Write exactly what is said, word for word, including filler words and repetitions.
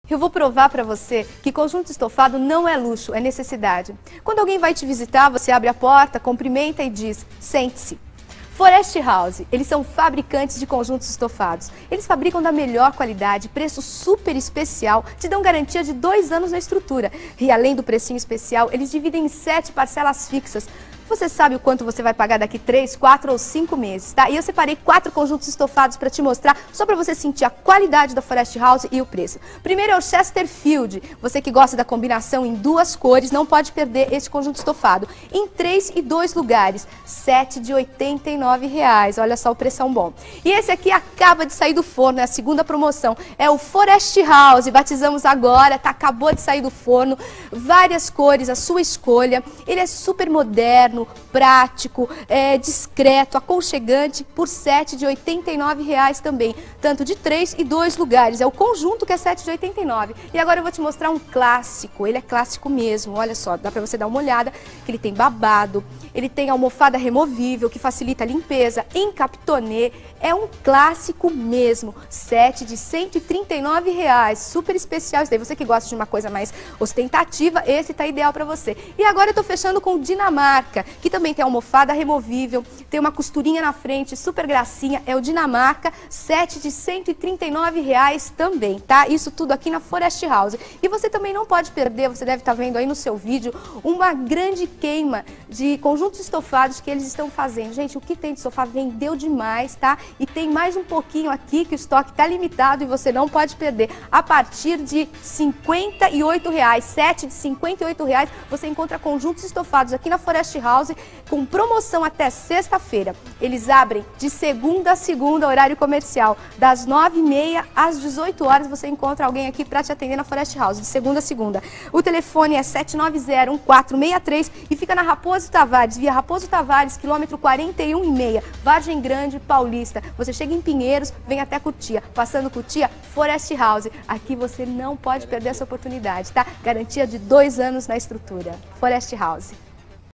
Eu vou provar para você que conjunto estofado não é luxo, é necessidade. Quando alguém vai te visitar, você abre a porta, cumprimenta e diz, sente-se. Forest House, eles são fabricantes de conjuntos estofados. Eles fabricam da melhor qualidade, preço super especial, te dão garantia de dois anos na estrutura. E além do precinho especial, eles dividem em sete parcelas fixas. Você sabe o quanto você vai pagar daqui três, quatro ou cinco meses, tá? E eu separei quatro conjuntos estofados para te mostrar, só para você sentir a qualidade da Forest House e o preço. Primeiro é o Chesterfield. Você que gosta da combinação em duas cores, não pode perder este conjunto estofado. Em três e dois lugares, sete de oitenta e nove reais. Olha só o preção bom. E esse aqui acaba de sair do forno, é a segunda promoção. É o Forest House, batizamos agora, tá? Acabou de sair do forno. Várias cores, a sua escolha. Ele é super moderno, prático, é, discreto, aconchegante, por sete de oitenta e nove reais também, tanto de três e dois lugares, é o conjunto que é sete de oitenta e nove. E agora eu vou te mostrar um clássico, ele é clássico mesmo, olha só, dá pra você dar uma olhada, que ele tem babado, ele tem almofada removível, que facilita a limpeza, em captonê, é um clássico mesmo, sete de cento e trinta e nove reais, super especial isso daí, você que gosta de uma coisa mais ostentativa, esse tá ideal pra você. E agora eu tô fechando com Dinamarca, que também tem almofada removível, tem uma costurinha na frente, super gracinha, é o Dinamarca, sete de cento e trinta e nove reais também, tá? Isso tudo aqui na Forest House. E você também não pode perder, você deve estar vendo aí no seu vídeo, uma grande queima de conjuntos estofados que eles estão fazendo. Gente, o que tem de sofá vendeu demais, tá? E tem mais um pouquinho aqui que o estoque tá limitado e você não pode perder. A partir de cinquenta e oito reais, sete de cinquenta e oito reais, você encontra conjuntos estofados aqui na Forest House com promoção até sexta-feira. Eles abrem de segunda a segunda, horário comercial, das nove e meia às dezoito horas. Você encontra alguém aqui para te atender na Forest House, de segunda a segunda. O telefone é sete nove zero, um quatro seis três e fica na Raposo Tavares, via Raposo Tavares, quilômetro quarenta e um e meia, Vargem Grande, Paulista. Você chega em Pinheiros, vem até Cotia. Passando Cotia, Forest House. Aqui você não pode perder essa oportunidade, tá? Garantia de dois anos na estrutura. Forest House.